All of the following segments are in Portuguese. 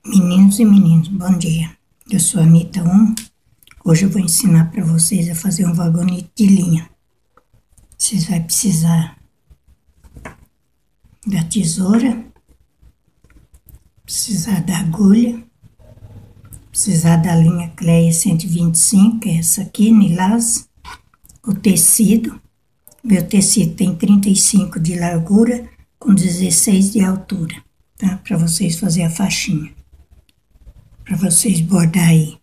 Meninos e meninas, bom dia. Eu sou a Anitta 1. Hoje eu vou ensinar para vocês a fazer um vagonete de linha. Vocês vão precisar da tesoura, precisar da agulha, precisar da linha Cleia 125, que é essa aqui, Nilás, o tecido. Meu tecido tem 35 de largura com 16 de altura, tá? Para vocês fazerem a faixinha. Para vocês bordar aí.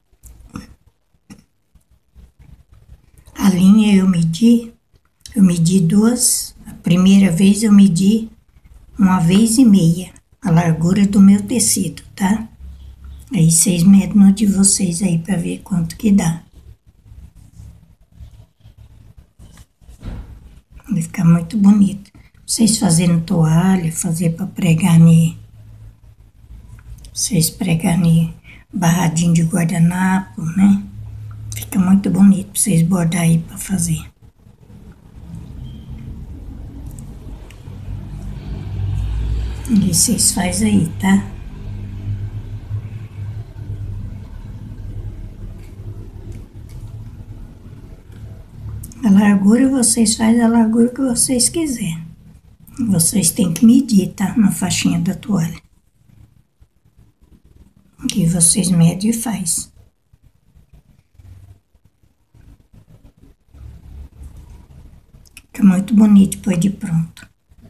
A linha eu medi duas. A primeira vez eu medi 1,5 a largura do meu tecido, tá? Aí vocês medem no de vocês aí para ver quanto que dá. Vai ficar muito bonito. Vocês fazendo toalha, fazer para pregar vocês pregarem barradinho de guardanapo, né? Fica muito bonito pra vocês bordar aí pra fazer. E vocês fazem aí, tá? A largura vocês fazem a largura que vocês quiserem. Vocês têm que medir, tá? Na faixinha da toalha. Que vocês medem e faz. Fica muito bonito depois de pronto.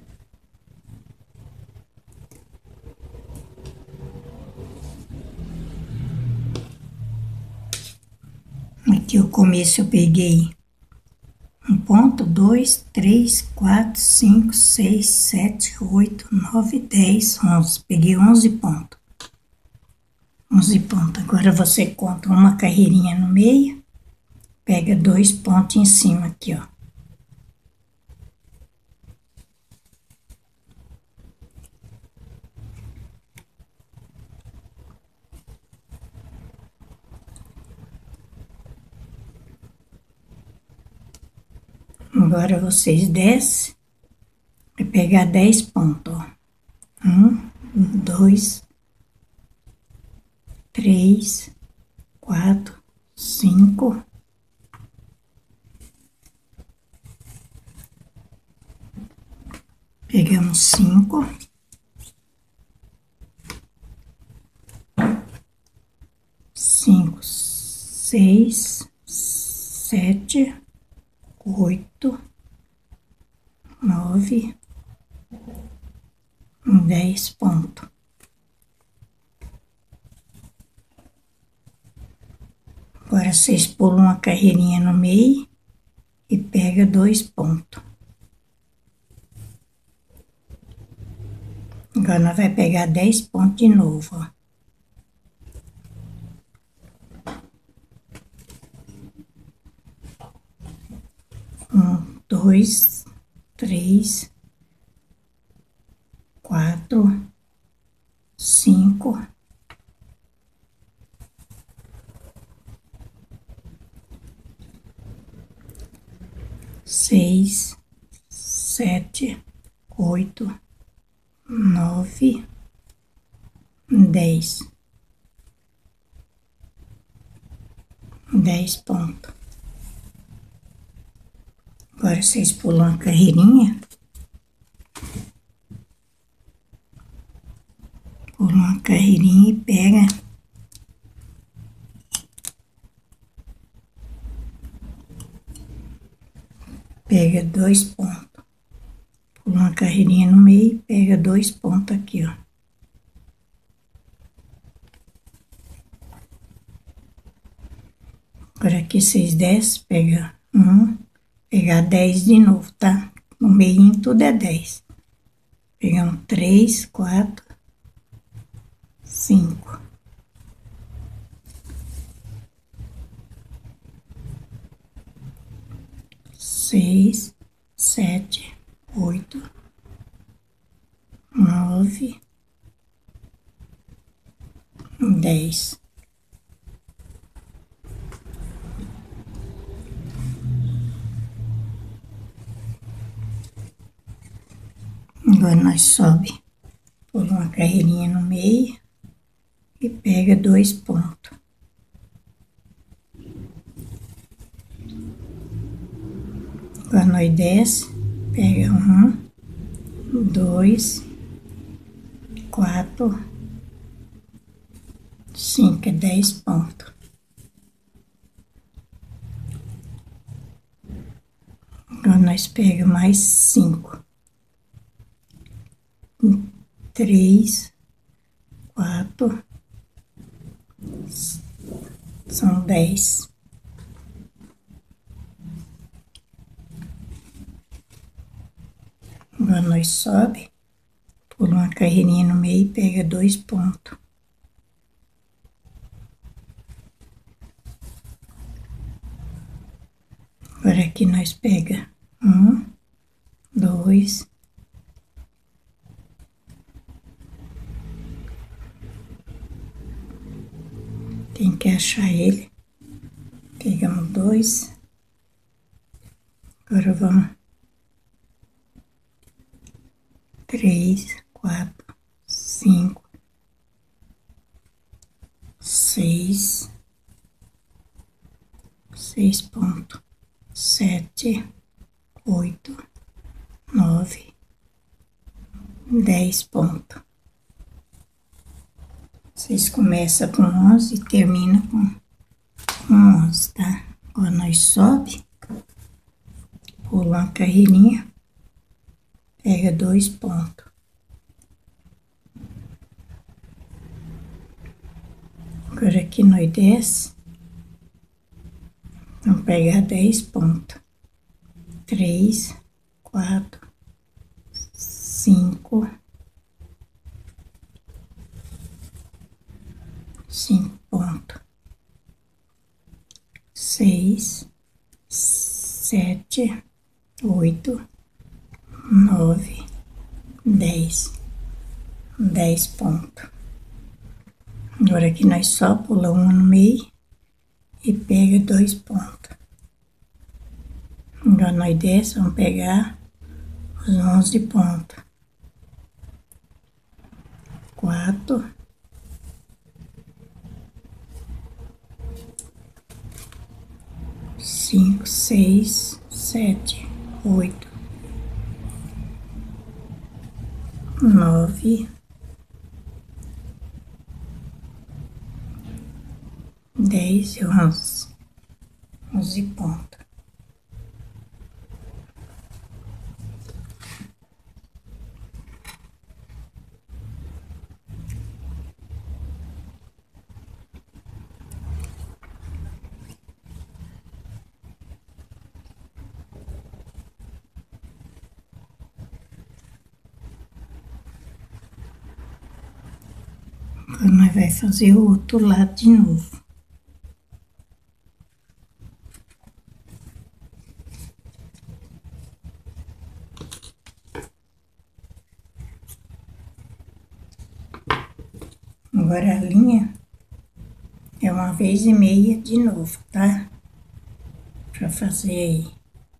Aqui o começo eu peguei 1 ponto, 2, 3, 4, 5, 6, 7, 8, 9, 10, 11. Peguei 11 pontos. 11 pontos. Agora você conta uma carreirinha no meio, pega 2 pontos em cima aqui, ó. Agora vocês descem, vai pegar 10 pontos, ó. 1, 2, 3, 4, 5. Pegamos 5. 5, 6, 7, 8, 9, 10 pontos. Agora vocês pulam uma carreirinha no meio e pega 2 pontos. Agora nós vamos pegar 10 pontos de novo, ó. 1, 2, 3, 4, 5, 6, 7, 8, 9, 10. 10 pontos. Agora vocês pulam a carreirinha. Pulam a carreirinha e pega 2 pontos. Pula uma carreirinha no meio e pega 2 pontos aqui, ó. Agora aqui vocês descem, pega 1, pegar 10 de novo, tá? No meio tudo é 10. Pegamos 3, 4, 5. 6, 7, 8, 9, 10. Agora nós sobe, pula uma carreirinha no meio, e pega 2 pontos. Agora nós desce, pega 1, 2, 4, 5, é 10 pontos. Agora nós pega mais 5. 3, 4, são 10. Agora nós sobe, pula uma carreirinha no meio e pega 2 pontos. Agora aqui nós pega 1, 2, tem que achar ele. Pegamos 2. Agora vamos 3, 4, 5, 6 pontos. 7, 8, 9, 10 pontos. Vocês começam com 11 e terminam com 11, tá? Agora nós sobe, pula uma carreirinha, pega 2 pontos. Agora aqui nós desce, vamos pegar 10 pontos. 3, 4, 5, 5 pontos. 6, 7, 8, 9, 10. 10 pontos. Agora aqui nós só pulamos um no meio e pega 2 pontos. Agora nós desce, vamos pegar os 11 pontos. 4, 5, 6, 7, 8, 9, 10 e 11. 11 pontos. Agora nós vamos fazer o outro lado de novo. Agora a linha é 1,5 de novo, tá? Pra fazer aí.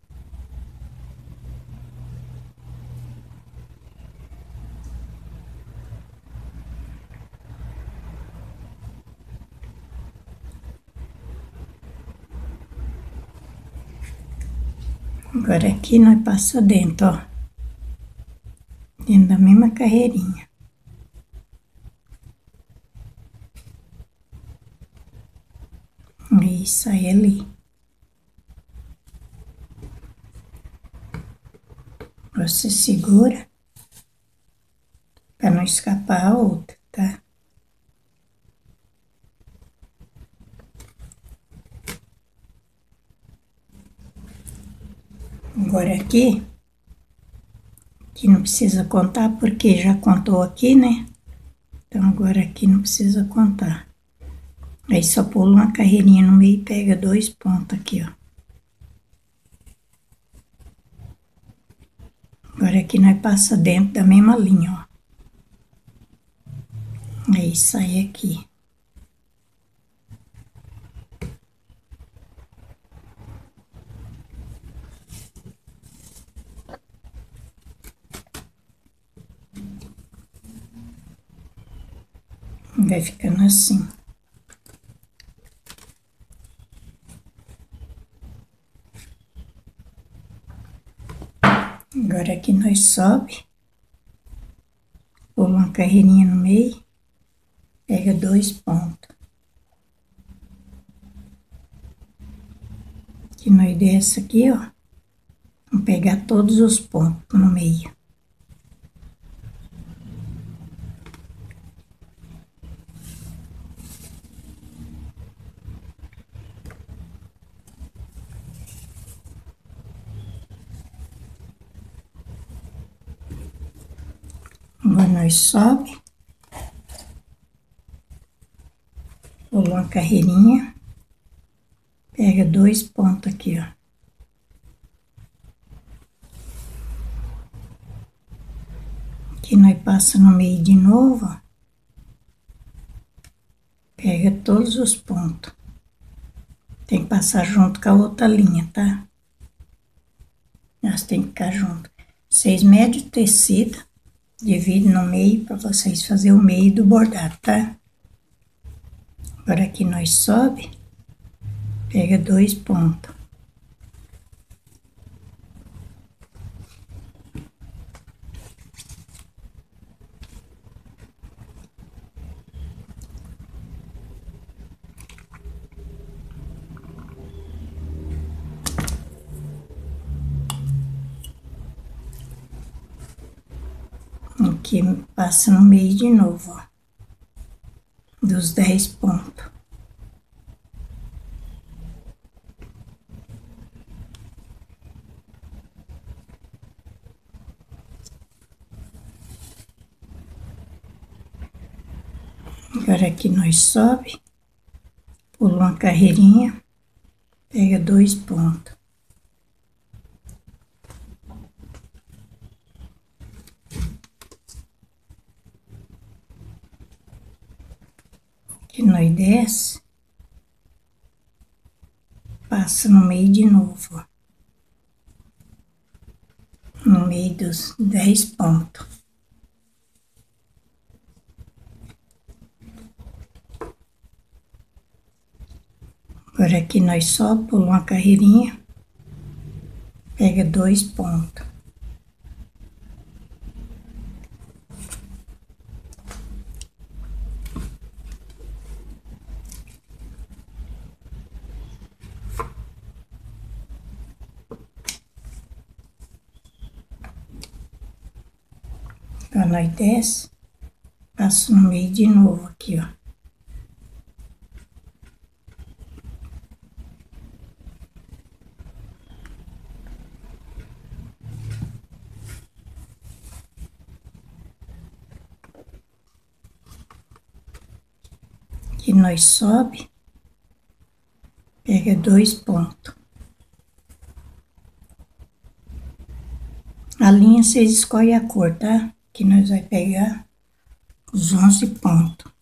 Agora aqui nós passa dentro, ó. Dentro da mesma carreirinha. E sai ali. Você segura para não escapar a outra, tá? Agora aqui, que não precisa contar porque já contou aqui, né? Então agora aqui não precisa contar. Aí só pula uma carreirinha no meio e pega 2 pontos aqui, ó. Agora aqui nós passa dentro da mesma linha, ó. Aí sai aqui. Vai ficando assim. Agora aqui nós sobe, pula uma carreirinha no meio, pega 2 pontos. Que nós desce aqui, ó. Vamos pegar todos os pontos no meio. Agora nós sobe, pula uma carreirinha, pega 2 pontos aqui, ó. Aqui nós passa no meio de novo, ó. Pega todos os pontos. Tem que passar junto com a outra linha, tá? Elas tem que ficar junto. 6 metros de tecido, divide no meio para vocês fazerem o meio do bordado, tá? Agora aqui nós sobe, pega 2 pontos. Aqui passa no meio de novo, ó, dos 10 pontos. Agora aqui nós sobe, pula uma carreirinha, pega 2 pontos. Aqui nós desce, passa no meio de novo, ó, no meio dos 10 pontos. Agora aqui nós só pula uma carreirinha, pega 2 pontos. Agora nós desce, passa no meio de novo aqui, ó. Aqui nós sobe, pega 2 pontos. A linha vocês escolhem a cor, tá? Que nós vai pegar os 11 pontos.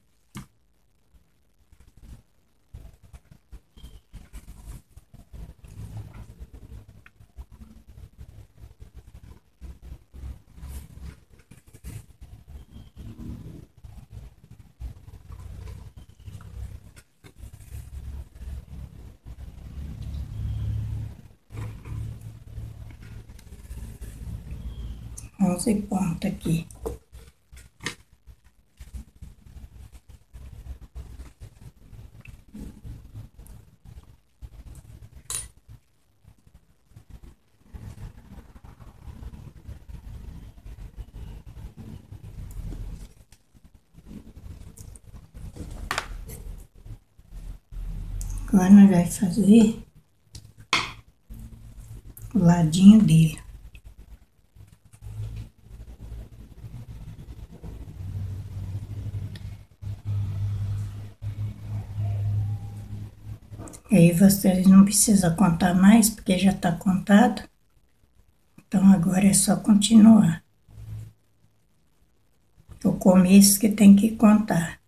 Onze pontos aqui. Agora nós vamos fazer o ladinho dele. Aí vocês não precisam contar mais, porque já tá contado. Então agora é só continuar. O começo que tem que contar.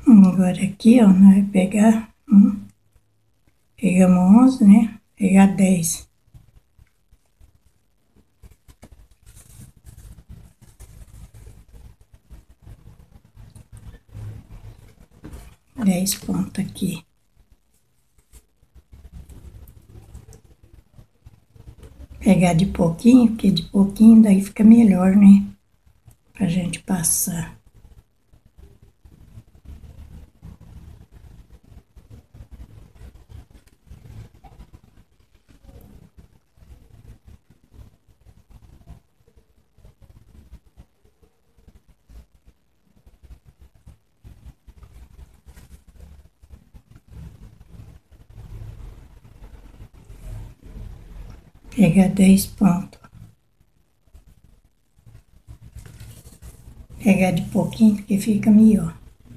Agora aqui, ó, nós vamos pegar, pegamos 11, né? Pegar 10. Dez pontos aqui. Pegar de pouquinho, porque de pouquinho daí fica melhor, né? Pra gente passar. Pegar 10 pontos. Pegar de pouquinho, porque fica melhor.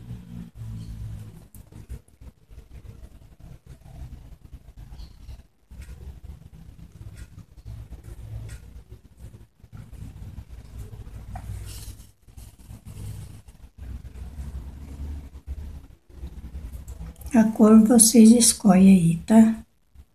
A cor vocês escolhem aí, tá?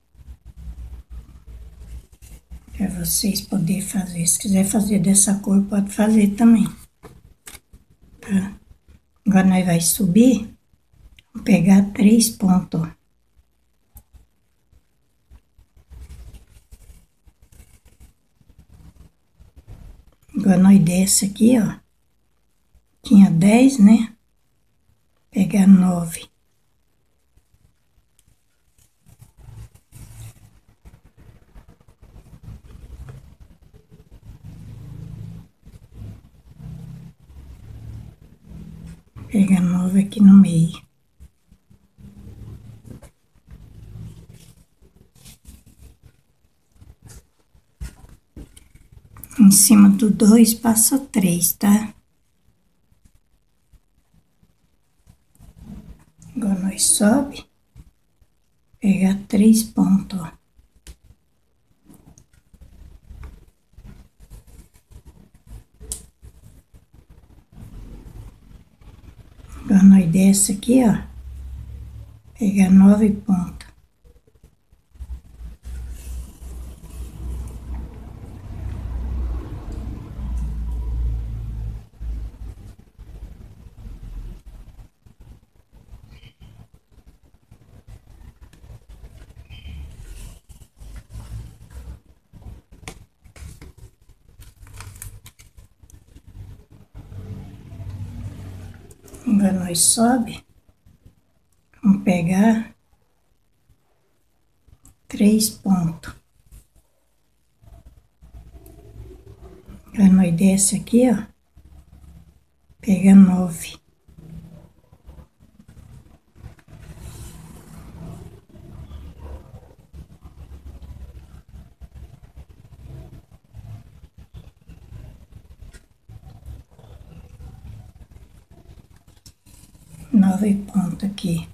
Pra vocês poderem fazer. Se quiser fazer dessa cor, pode fazer também. Tá? Agora nós vai subir. Vou pegar 3 pontos, ó. Agora nós desce aqui, ó. Tinha 10, né? Pegar 9. Pegar 9 aqui no meio. Em cima do 2 passa 3, tá? Agora nós sobe. Pegar 3 pontos, ó. Agora nós desce aqui, ó. Pegar 9 pontos. Agora nós sobe. Vamos pegar 3 pontos. Agora nós desce aqui, ó. Pega 9. Nove pontos aqui.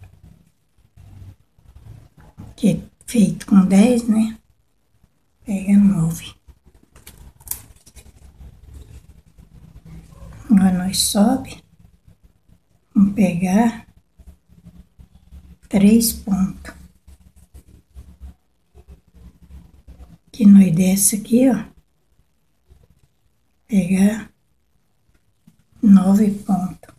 Que é feito com 10, né? Pega 9. Agora nós sobe. Vamos pegar 3 pontos. Que nós desce aqui, ó. Pegar 9 pontos.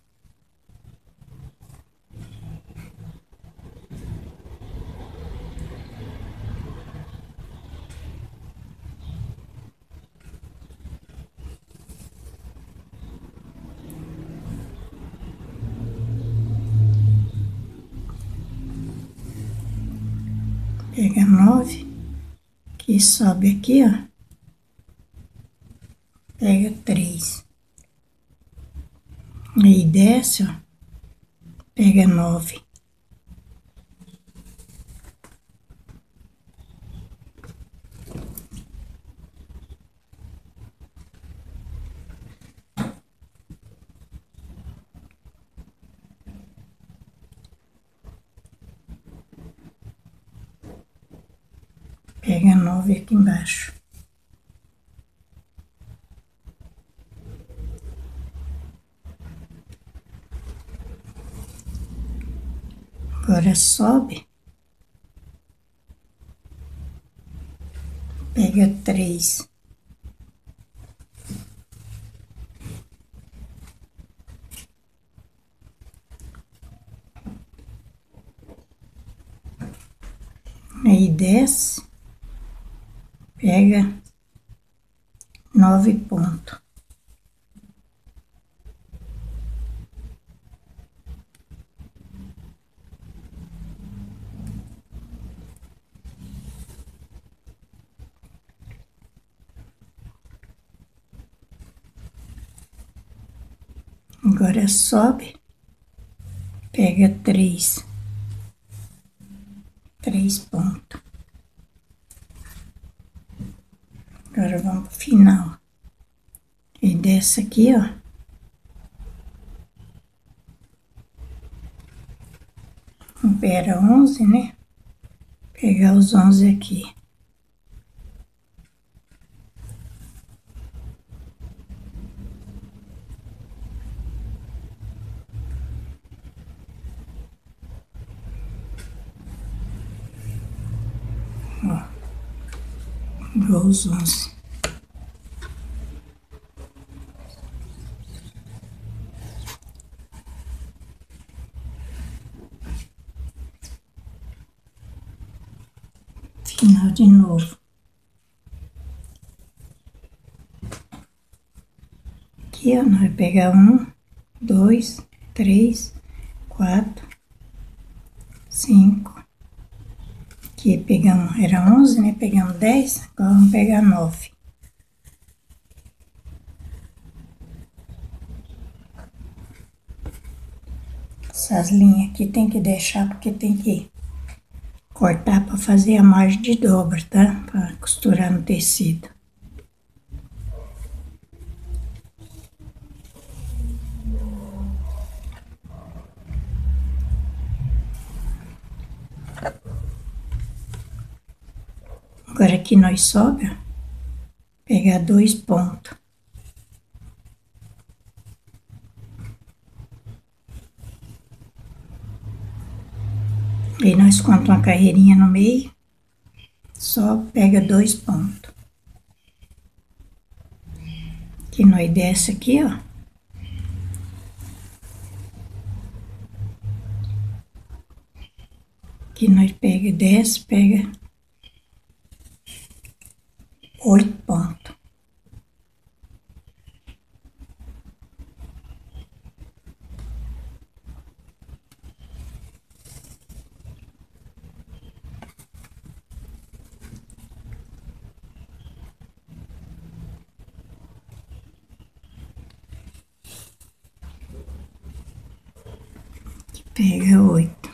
Pega 9. Que sobe aqui, ó. Pega 3. Aí desce, ó. Pega 9. Pega 9 aqui embaixo. Agora sobe. Pega 3. Aí desce, pega 9 pontos. Agora sobe, pega 3 pontos. Agora vamos pro final. E desce aqui, ó. Era 11, né? Pegar os 11 aqui. Ó. Igual os 11. Final de novo. Aqui, ó, nós vamos pegar 1, 2, 3, 4, 5. Aqui pegamos, era 11, né? Pegamos 10, agora vamos pegar 9. Essas linhas aqui tem que deixar porque tem que cortar para fazer a margem de dobra, tá? Para costurar no tecido. Agora aqui nós sobra, pegar 2 pontos. Aí nós contamos uma carreirinha no meio, só pega 2 pontos. Que nós desce aqui, ó. Que nós pega, desce, pega 8 pontos. Pega 8.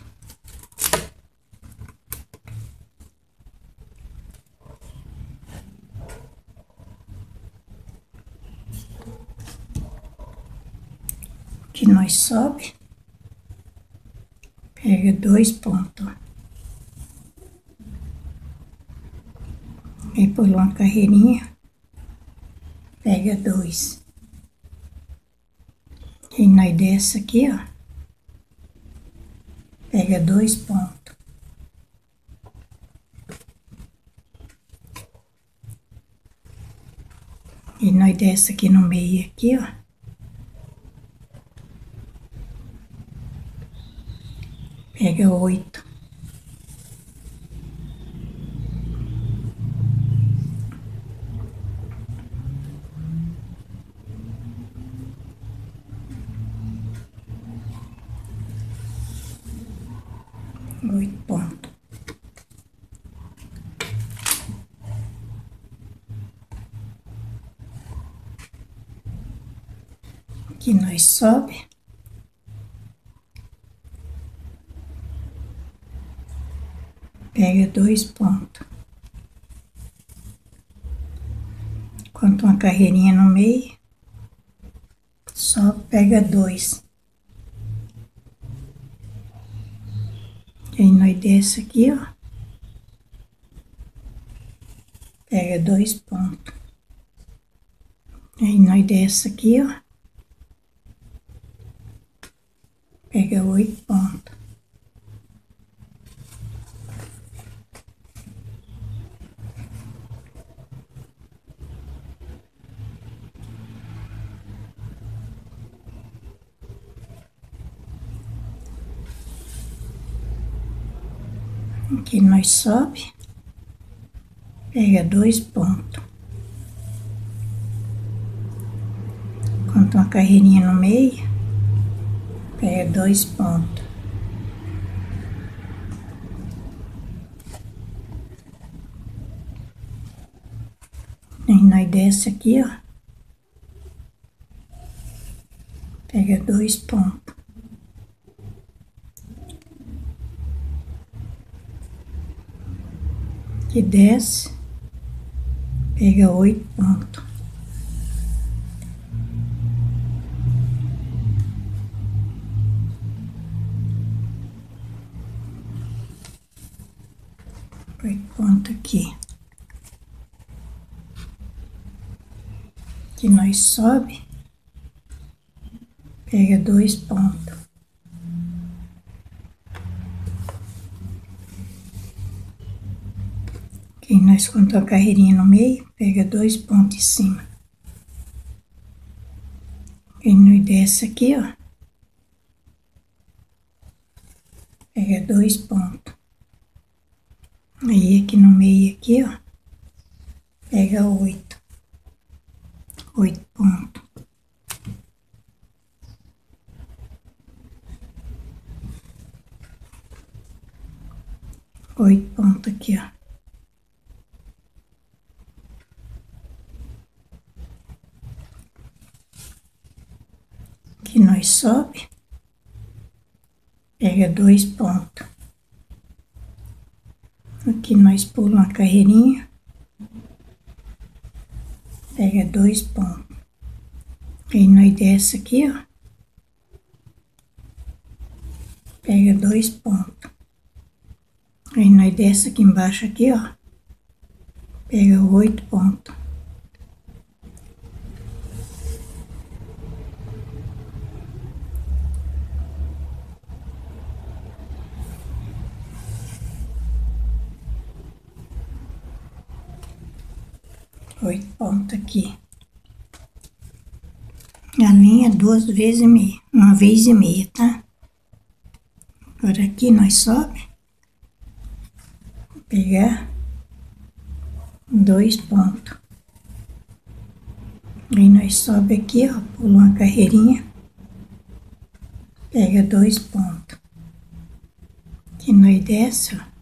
Que nós sobe, pega 2 pontos. Aí pula uma carreirinha, pega 2. E nós desce aqui, ó. Pega 2 pontos. E nós desce aqui no meio aqui, ó. Pega 8. Pontos. Aqui nós sobe. Pega 2 pontos. Conta uma carreirinha no meio. Só pega 2. Aí nós desce aqui, ó. Pega 2 pontos. Aí nós desce aqui, ó. Pega 8 pontos. Aqui nós sobe, pega 2 pontos. Conta uma carreirinha no meio, pega 2 pontos. E nós desce aqui, ó. Pega 2 pontos. Aqui desce, pega 8 pontos. Ponto aqui. Que nós sobe, pega 2 pontos. Aqui nós conta a carreirinha no meio, pega 2 pontos em cima. E nós desce aqui, ó. Pega 2 pontos. Aí aqui no meio aqui, ó, pega 8 pontos. Oito pontos aqui, ó. Aqui nós sobe, pega 2 pontos. Aqui nós pula uma carreirinha, pega 2 pontos. Aí nós desce aqui, ó, pega 2 pontos. Aí nós desce aqui embaixo aqui, ó, pega 8 pontos. Oito pontos aqui. A linha 2 vezes e meia, 1 vez e meia, tá? Agora aqui nós sobe, pegar 2 pontos. Aí nós sobe aqui, ó, pula uma carreirinha, pega 2 pontos. Aqui nós desce, ó.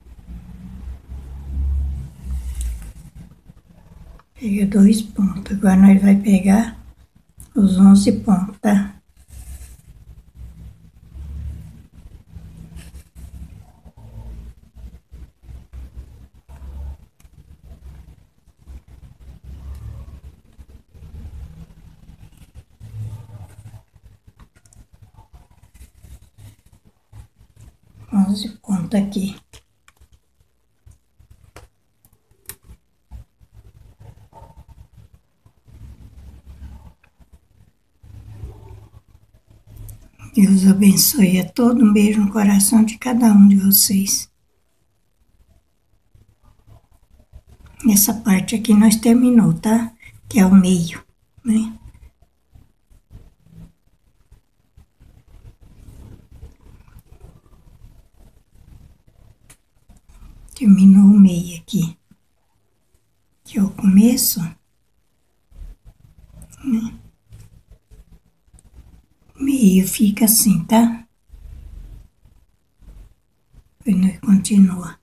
Pega 2 pontos. Agora nós vai pegar os 11 pontos, tá? Onze pontos aqui. Deus abençoe a todos. Um beijo no coração de cada um de vocês. Essa parte aqui nós terminou, tá? Que é o meio, né? Terminou o meio aqui. Que é o começo, né? Meio fica assim, tá? Depois nós continua.